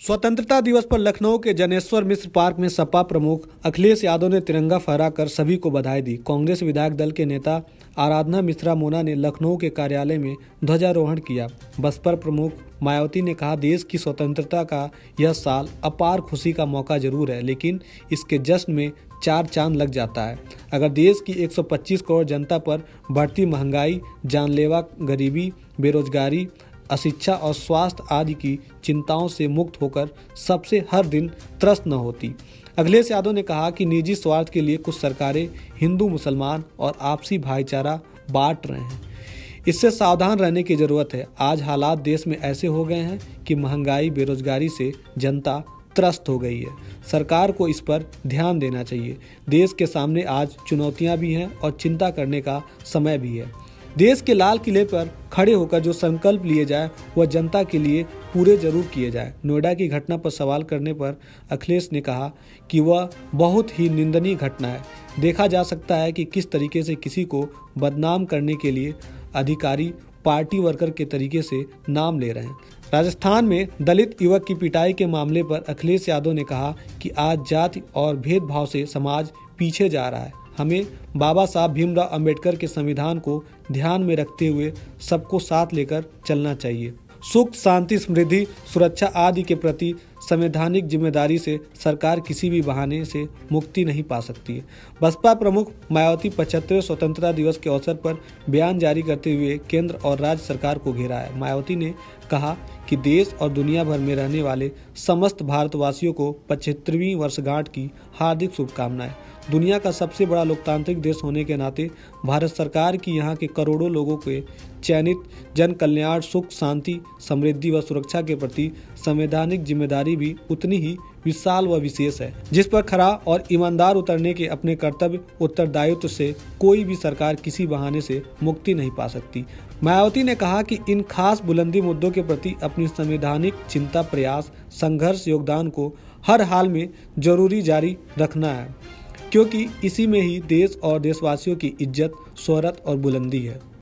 स्वतंत्रता दिवस पर लखनऊ के जनेश्वर मिश्र पार्क में सपा प्रमुख अखिलेश यादव ने तिरंगा फहराकर सभी को बधाई दी। कांग्रेस विधायक दल के नेता आराधना मिश्रा मोना ने लखनऊ के कार्यालय में ध्वजारोहण किया। बसपा प्रमुख मायावती ने कहा, देश की स्वतंत्रता का यह साल अपार खुशी का मौका जरूर है, लेकिन इसके जश्न में चार चांद लग जाता है। अगर देश की 125 करोड़ जनता पर बढ़ती महंगाई, जानलेवा गरीबी, बेरोजगारी, अशिक्षा और स्वास्थ्य आदि की चिंताओं से मुक्त होकर सबसे हर दिन त्रस्त न होती। अखिलेश यादव ने कहा कि निजी स्वार्थ के लिए कुछ सरकारें हिंदू मुसलमान और आपसी भाईचारा बांट रहे हैं। इससे सावधान रहने की जरूरत है। आज हालात देश में ऐसे हो गए हैं कि महंगाई, बेरोजगारी से जनता त्रस्त हो गई है। सरकार को इस पर ध्यान देना चाहिए। देश के सामने आज चुनौतियां भी हैं और चिंता करने का समय भी है। देश के लाल किले पर खड़े होकर जो संकल्प लिए जाए वह जनता के लिए पूरे जरूर किए जाए। नोएडा की घटना पर सवाल करने पर अखिलेश ने कहा कि वह बहुत ही निंदनीय घटना है। देखा जा सकता है कि किस तरीके से किसी को बदनाम करने के लिए अधिकारी पार्टी वर्कर के तरीके से नाम ले रहे हैं। राजस्थान में दलित युवक की पिटाई के मामले पर अखिलेश यादव ने कहा कि आज जाति और भेदभाव से समाज पीछे जा रहा है। हमें बाबा साहब भीमराव अंबेडकर के संविधान को ध्यान में रखते हुए सबको साथ लेकर चलना चाहिए। सुख, शांति, समृद्धि, सुरक्षा आदि के प्रति संवैधानिक जिम्मेदारी से सरकार किसी भी बहाने से मुक्ति नहीं पा सकती है। बसपा प्रमुख मायावती 75वें स्वतंत्रता दिवस के अवसर पर बयान जारी करते हुए केंद्र और राज्य सरकार को घेरा है। मायावती ने कहा कि देश और दुनिया भर में रहने वाले समस्त भारतवासियों को 75वीं वर्षगांठ की हार्दिक शुभकामनाएं। दुनिया का सबसे बड़ा लोकतांत्रिक देश होने के नाते भारत सरकार की यहाँ के करोड़ों लोगों के चयनित जन कल्याण, सुख, शांति, समृद्धि व सुरक्षा के प्रति संवैधानिक जिम्मेदारी भी उतनी ही विशाल व विशेष है, जिस पर खरा और ईमानदार उतरने के अपने कर्तव्य उत्तरदायित्व से कोई भी सरकार किसी बहाने से मुक्ति नहीं पा सकती। मायावती ने कहा कि इन खास बुलंदी मुद्दों के प्रति अपनी संवैधानिक चिंता, प्रयास, संघर्ष, योगदान को हर हाल में जरूरी जारी रखना है, क्योंकि इसी में ही देश और देशवासियों की इज्जत, शोहरत और बुलंदी है।